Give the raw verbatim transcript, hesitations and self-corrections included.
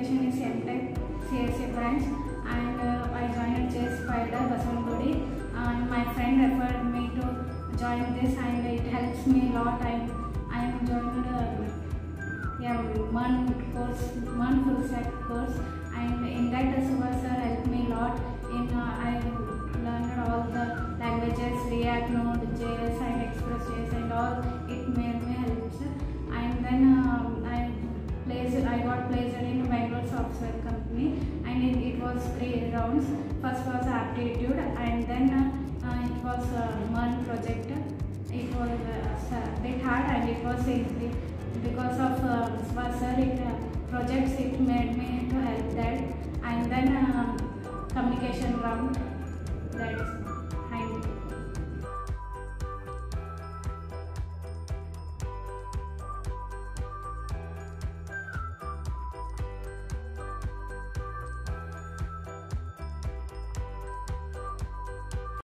education is M Tech C S A branch, and uh, I joined Jspiders Basavanagudi, and my friend referred me to join this, and it helps me a lot. I I am joined uh, yeah one course, one full set course, and in that Subha sir helped me a lot. In uh, I learned all the languages, React, Node, J S, and Express J S, and all. It made me help, sir. And then um, I placed, I got placed in Bangalore software company, and it, it was three rounds. First was aptitude, and then uh, uh, it was uh, one project. It was uh, a bit hard, and it was easy because of uh, sir. It uh, projects it made me to help that, and then uh, communication round. That's